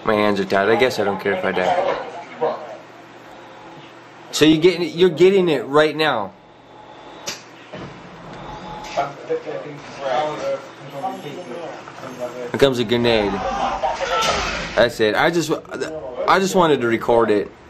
My hands are tied. I guess I don't care if I die. So you're getting it right now. Here comes a grenade. That's it. I just wanted to record it.